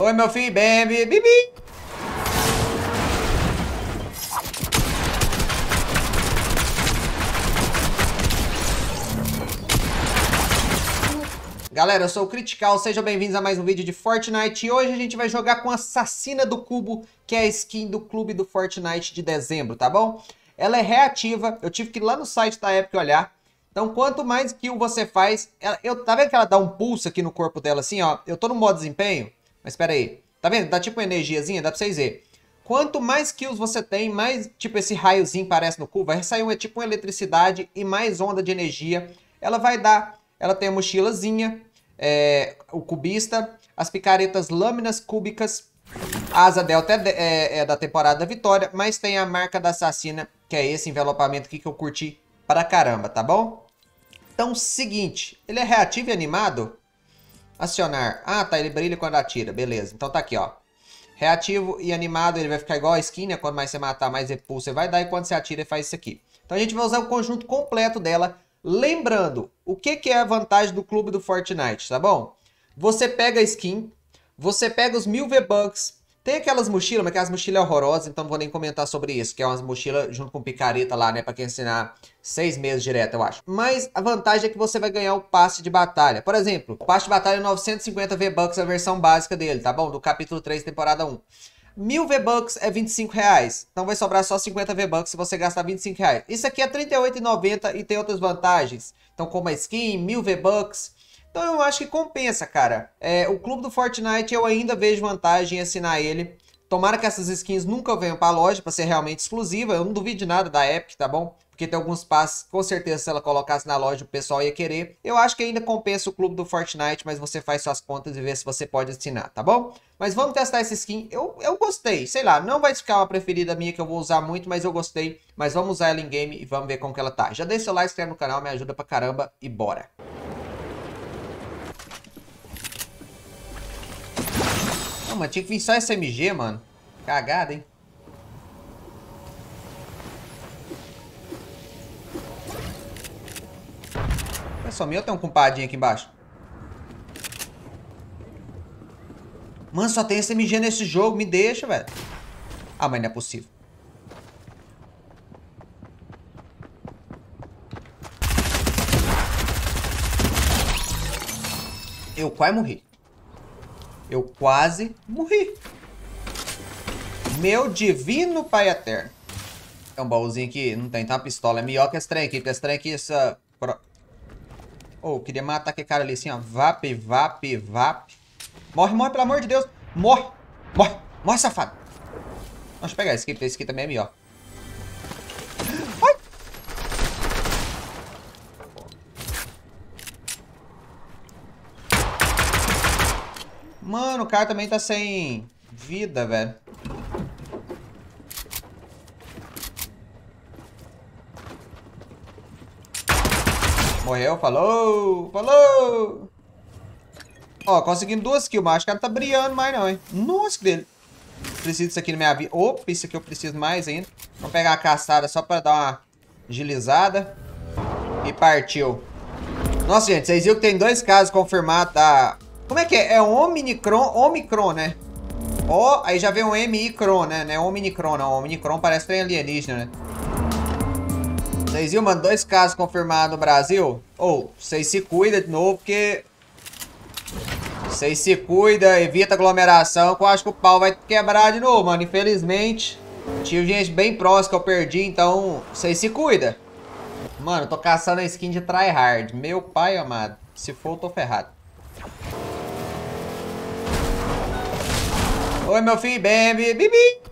Oi, meu filho, bebe, bibi. Galera, eu sou o Critical, sejam bem-vindos a mais um vídeo de Fortnite. E hoje a gente vai jogar com a Assassina do Cubo, que é a skin do clube do Fortnite de dezembro, tá bom? Ela é reativa, eu tive que ir lá no site da Epic olhar. Então, quanto mais kill você faz... tá vendo que ela dá um pulso aqui no corpo dela assim, ó? Eu tô no modo desempenho, mas espera aí. Tá vendo? Dá tipo uma energiazinha, dá pra vocês verem. Quanto mais kills você tem, mais tipo esse raiozinho parece no cubo. Vai sair tipo uma eletricidade e mais onda de energia. Ela vai dar... Ela tem a mochilazinha, o cubista, as picaretas lâminas cúbicas, a asa delta é da temporada da vitória, mas tem a marca da assassina, que é esse envelopamento aqui que eu curti pra caramba, tá bom? Então, seguinte, ele é reativo e animado? Acionar. Ah, tá, ele brilha quando atira, beleza. Então tá aqui, ó. Reativo e animado, ele vai ficar igual a skin, né? Quanto mais você matar, mais repulso você vai dar, e quando você atira, ele faz isso aqui. Então a gente vai usar o conjunto completo dela. Lembrando, o que é a vantagem do clube do Fortnite, tá bom? Você pega a skin, você pega os 1000 V-Bucks, tem aquelas mochilas, mas aquelas mochilas horrorosas, então não vou nem comentar sobre isso, que é umas mochilas junto com picareta lá, né, pra quem ensinar 6 meses direto, eu acho. Mas a vantagem é que você vai ganhar o passe de batalha. Por exemplo, o passe de batalha é 950 V-Bucks, a versão básica dele, tá bom? Do capítulo 3, temporada 1. 1000 V-Bucks é R$25, então vai sobrar só 50 V-Bucks se você gastar R$25. Isso aqui é R$38,90 e tem outras vantagens. Então, como a skin, 1000 V-Bucks. Então eu acho que compensa, cara. O clube do Fortnite eu ainda vejo vantagem em assinar ele. Tomara que essas skins nunca venham pra loja pra ser realmente exclusiva. Eu não duvido de nada da Epic, tá bom? Porque tem alguns passes, com certeza, se ela colocasse na loja, o pessoal ia querer. Eu acho que ainda compensa o clube do Fortnite, mas você faz suas contas e vê se você pode assinar, tá bom? Mas vamos testar essa skin. Eu gostei, sei lá, não vai ficar uma preferida minha que eu vou usar muito, mas eu gostei. Mas vamos usar ela em game e vamos ver como que ela tá. Já deixa seu like, se inscreve no canal, me ajuda pra caramba e bora! Não, mas tinha que vir só SMG, mano. Cagada, hein? É só meu, tem um compadinho aqui embaixo. Mano, só tem SMG nesse jogo, me deixa, velho. Ah, mas não é possível. Eu quase morri. Eu quase morri. Meu divino pai eterno. É um baúzinho aqui, não tem, tá uma pistola. É melhor que esse trem aqui, porque esse trem aqui, essa... Oh, eu queria matar aquele cara ali assim, ó. Vap, vap, vap. Morre, morre, pelo amor de Deus. Morre, morre, morre, safado. Deixa eu pegar esse aqui também é melhor. Ai. Mano, o cara também tá sem vida, velho. Morreu, falou, falou. Ó, conseguimos 2 kills, mas acho que ela não tá brilhando mais não, hein. Nossa, que dele. Preciso disso aqui na minha vida. Opa, isso aqui eu preciso mais ainda. Vamos pegar a caçada só pra dar uma agilizada. E partiu. Nossa, gente, vocês viram que tem 2 casos confirmados da... Como é que é? É Omicron, né? Ó, aí já vem um M-I-Cron, né? Não é Omicron, não. Omicron parece trem alienígena, né? Vocês viram, mano? 2 casos confirmados no Brasil. Ou, vocês se cuidam de novo, porque... Vocês se cuidam, evita aglomeração, que eu acho que o pau vai quebrar de novo, mano. Infelizmente, tive gente bem próxima que eu perdi, então... Vocês se cuidam. Mano, eu tô caçando a skin de tryhard. Meu pai amado. Se for, eu tô ferrado. Oi, meu filho, bebe, bibi.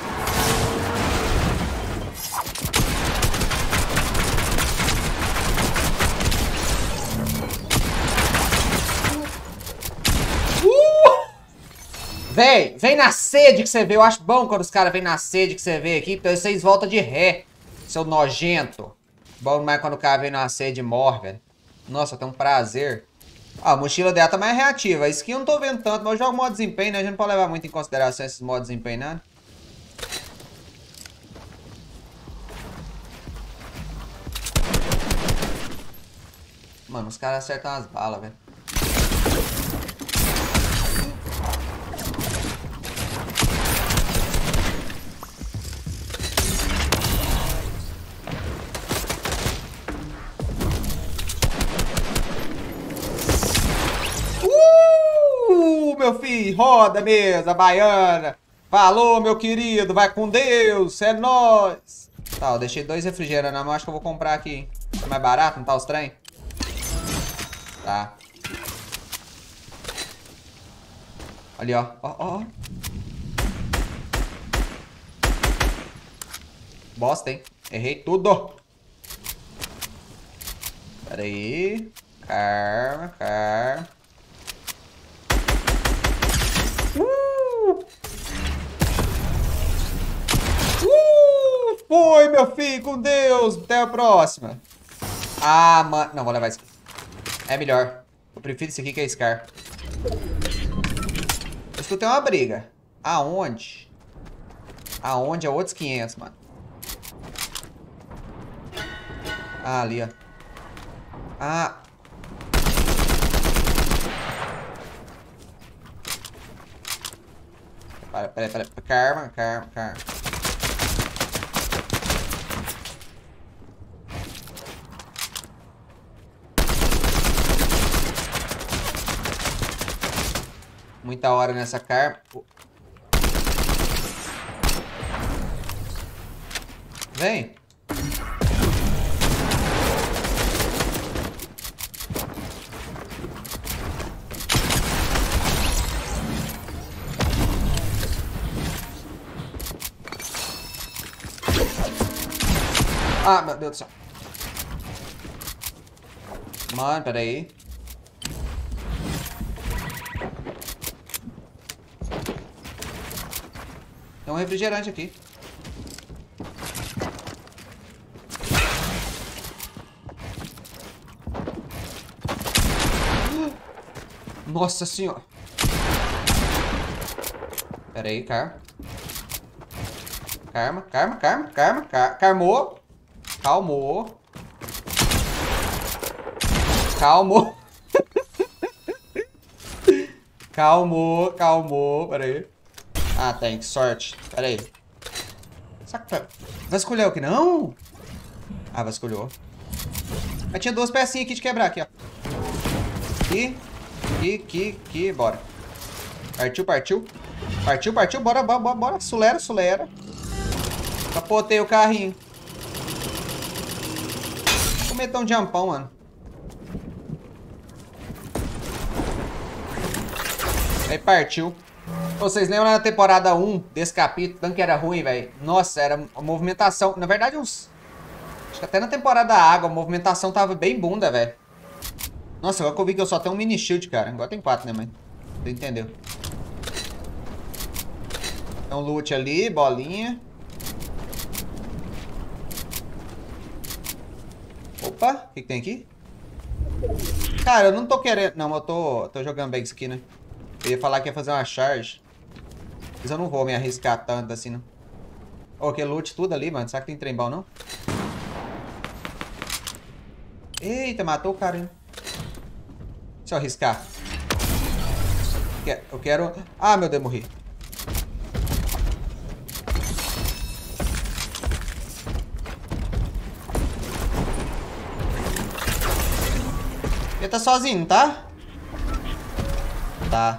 Vem na sede que você vê. Eu acho bom quando os caras vêm na sede que você vê aqui, porque vocês voltam de ré, seu nojento. Bom demais quando o cara vem na sede e morre, velho. Nossa, tem um prazer. Ah, a mochila dela tá mais reativa. A skin eu não tô vendo tanto, mas eu jogo modo desempenho, né? A gente não pode levar muito em consideração esses modos de desempenho, né? Mano, os caras acertam as balas, velho. filho. Roda mesmo, a baiana. Falou, meu querido. Vai com Deus. É nóis. Tá, eu deixei 2 refrigerantes na mão. Acho que eu vou comprar aqui. É mais barato, não tá os trem? Tá. Ali, ó. Ó. Bosta, hein? Errei tudo. Pera aí. Calma. Foi, meu filho. Com Deus. Até a próxima. Ah, mano. Não, vou levar isso aqui. É melhor. Eu prefiro esse aqui que é Scar. Eu escutei uma briga. Aonde? Aonde é outros 500, mano. Ah, ali, ó. Ah. Pera. Calma. Muita hora nessa carma. Vem. Ah, meu Deus do céu. Mano, pera aí. Tem um refrigerante aqui. Nossa senhora. Pera aí, calma. Calmou. Calmou. Pera aí. Ah, tem. Sorte. Pera aí. Vasculhou aqui, não? Ah, vasculhou. Mas tinha 2 pecinhas aqui de quebrar, aqui, ó. Aqui. Bora. Partiu. Bora. Sulera. Capotei o carrinho. Vou meter um jumpão, mano. Aí partiu. Vocês lembram na temporada 1 desse capítulo, tanto que era ruim, velho? Nossa, era a movimentação. Na verdade, acho que até na temporada água, a movimentação tava bem bunda, velho. Nossa, agora que eu vi que eu só tenho um mini shield, cara. Agora tem 4, né, mãe? Você entendeu? Tem um loot ali, bolinha. Opa, o que tem aqui? Cara, eu não tô querendo... Não, eu tô jogando bem isso aqui, né? Eu ia falar que ia fazer uma charge. Mas eu não vou me arriscar tanto assim, não. Ô, que loot tudo ali, mano. Será que tem trem bom, não? Eita, matou o cara, hein? Deixa eu arriscar. Eu quero... Ah, meu Deus, morri. Ele tá sozinho, não tá? Tá.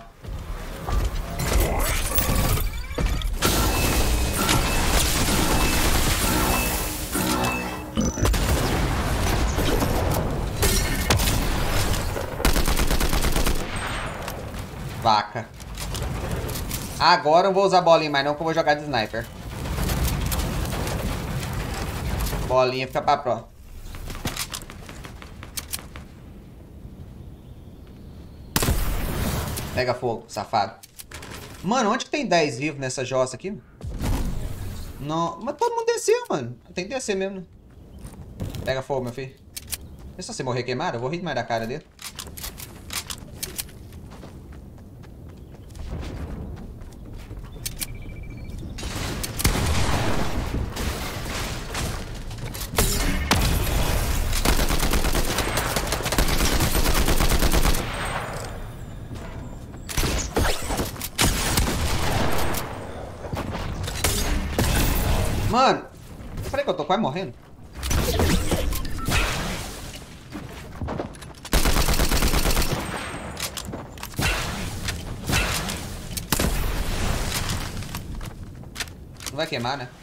Vaca. Agora eu não vou usar bolinha mais não, que eu vou jogar de sniper. Bolinha fica pra pró. Pega fogo, safado. Mano, onde que tem 10 vivos nessa jossa aqui? Não, mas todo mundo desceu, mano. Tem que descer mesmo, né? Pega fogo, meu filho. E se você morrer queimado, eu vou rir mais da cara dele. Mano, eu falei que eu tô quase morrendo. Não vai queimar, né?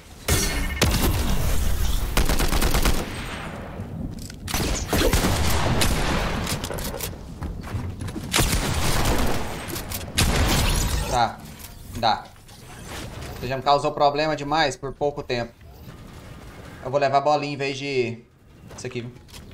Tá. Dá. Você já me causou problema demais por pouco tempo. Eu vou levar a bolinha em vez de... Isso aqui.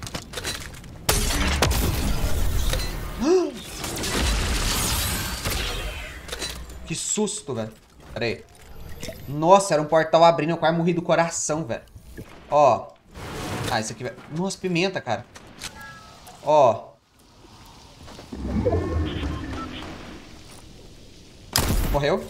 Que susto, velho. Pera aí. Nossa, era um portal abrindo. Eu quase morri do coração, velho. Ó. Ah, isso aqui, velho. Nossa, pimenta, cara. Ó. Morreu.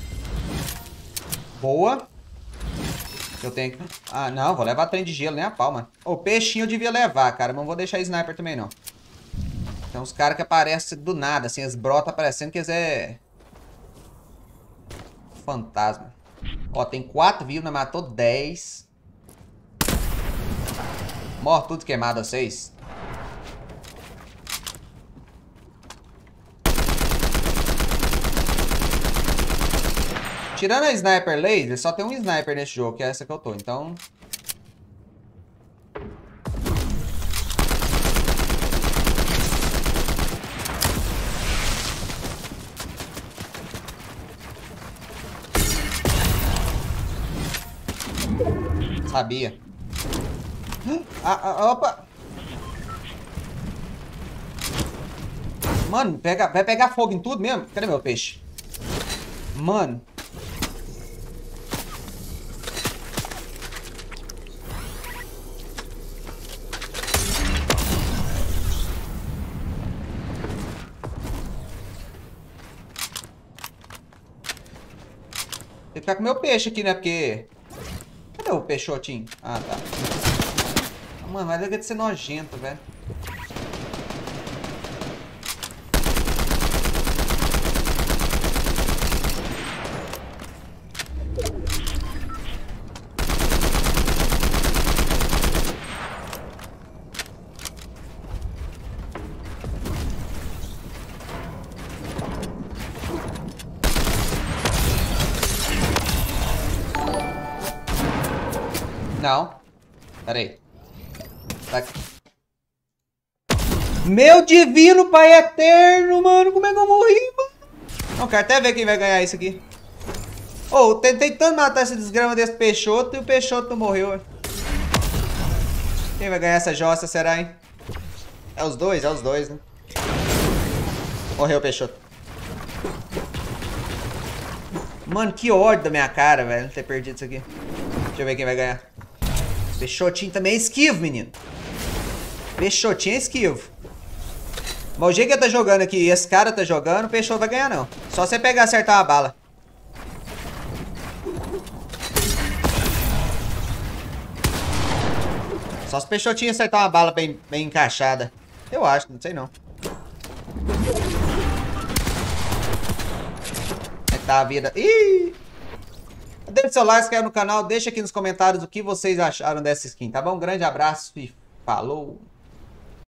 Boa. Eu tenho que... Ah, não. Vou levar trem de gelo, nem a pau, mano. O peixinho eu devia levar, cara. Mas não vou deixar sniper também, não. Tem uns caras que aparecem do nada, assim. Eles brotam aparecendo que eles é... fantasma. Ó, tem 4 vivos, né? Matou 10. Morre tudo queimado, vocês. Tirando a sniper laser, só tem um sniper nesse jogo, que é essa que eu tô, então... Sabia. Opa! Mano, vai pegar fogo em tudo mesmo? Cadê meu peixe? Mano. Tem que ficar com meu peixe aqui, né? Porque... Cadê o peixotinho? Ah, tá. Mano, vai deve ser nojento, velho. Não. Pera aí. Tá aqui. Meu divino pai eterno, mano. Como é que eu morri, mano? Não, quero até ver quem vai ganhar isso aqui. Ô, tentei tanto matar esse desgrama desse Peixoto e o Peixoto não morreu. Quem vai ganhar essa jossa, será, hein? É os dois, né? Morreu o Peixoto. Mano, que ódio da minha cara, velho, ter perdido isso aqui. Deixa eu ver quem vai ganhar. Peixotinho também é esquivo, menino. Peixotinho é esquivo. Mas o jeito que ele tá jogando aqui e esse cara tá jogando, o Peixoto vai ganhar, não. Só você pegar e acertar a bala. Só se o Peixotinho acertar uma bala bem encaixada. Eu acho, não sei não. Como é que tá a vida? Ih! Deixa o seu like, se inscreve no canal, deixa aqui nos comentários o que vocês acharam dessa skin, tá bom? Um grande abraço e falou!